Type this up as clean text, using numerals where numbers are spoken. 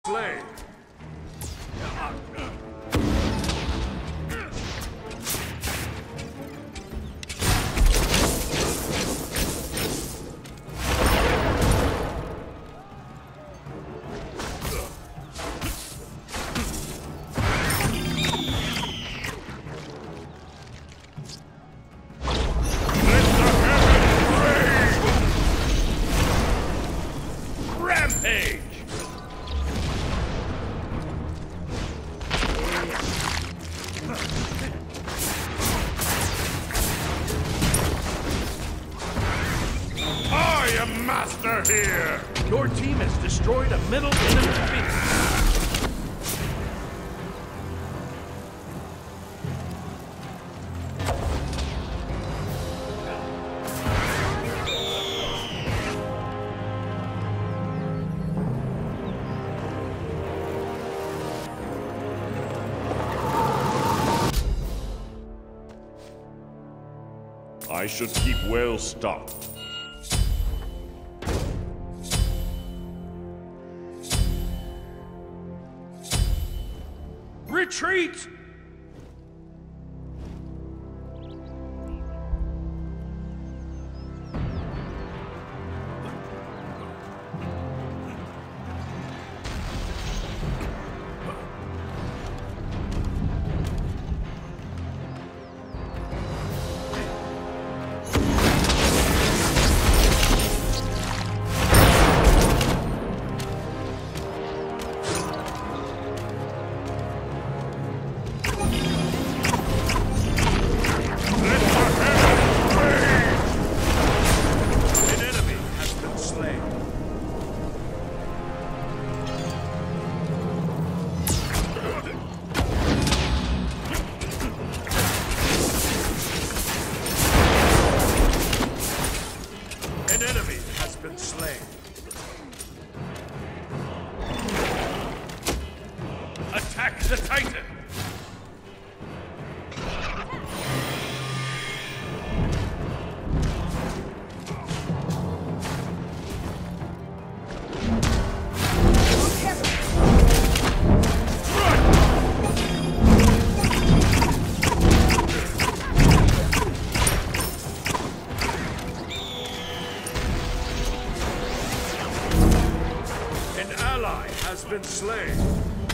slain. Rampage! I am master here! Your team has destroyed a middle enemy beast. I should keep well stocked. Retreat! An enemy has been slain. Attack the Titan! An ally has been slain.